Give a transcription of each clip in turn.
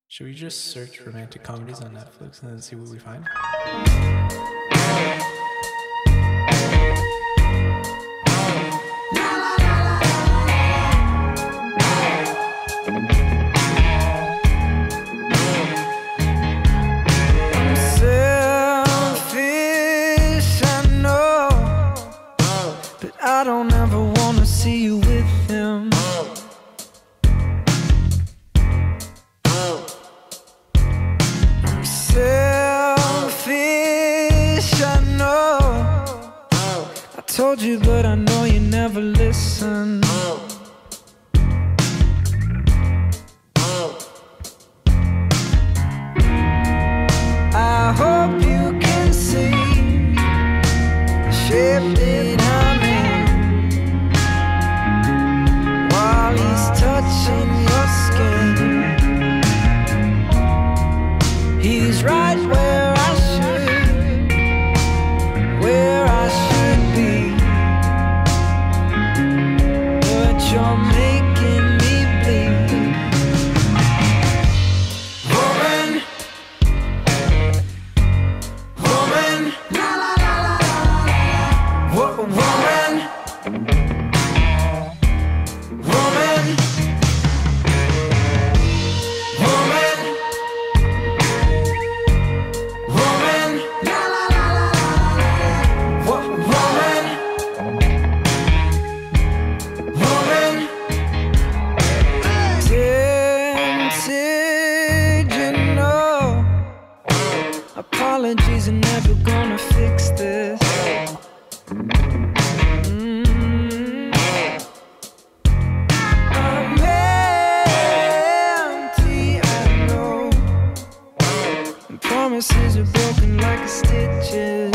Should we just search romantic comedies on Netflix and then see what we find? Selfish, I know, but I don't ever wanna see you with him. I'm selfish, I know. I told you, but I know you never listen. I hope you can see the shape that I'm in while he's touching your skin. He's right where I should be, but you're making me bleed. Woman, woman, woman, woman, woman, woman, woman, tempted, you know. Apologies are never gonna fix this. I'm empty, I know, and promises are broken like stitches.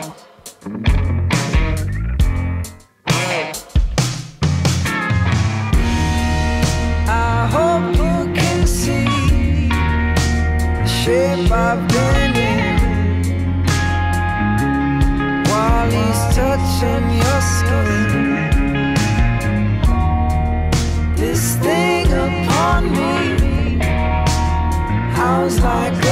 I hope you can see the shape I've been in while he's touching your skin. This thing upon me howls like